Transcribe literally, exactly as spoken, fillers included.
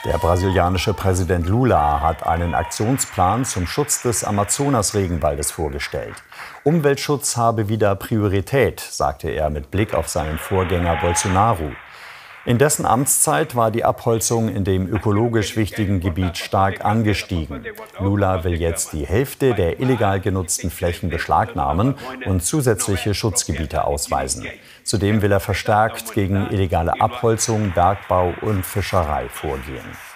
Der brasilianische Präsident Lula hat einen Aktionsplan zum Schutz des Amazonas-Regenwaldes vorgestellt. Umweltschutz habe wieder Priorität, sagte er mit Blick auf seinen Vorgänger Bolsonaro. In dessen Amtszeit war die Abholzung in dem ökologisch wichtigen Gebiet stark angestiegen. Lula will jetzt die Hälfte der illegal genutzten Flächen beschlagnahmen und zusätzliche Schutzgebiete ausweisen. Zudem will er verstärkt gegen illegale Abholzung, Bergbau und Fischerei vorgehen.